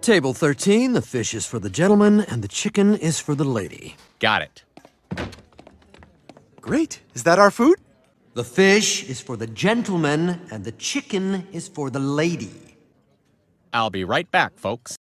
Table 13, the fish is for the gentleman and the chicken is for the lady. Got it. Great. Is that our food? The fish is for the gentleman and the chicken is for the lady. I'll be right back, folks.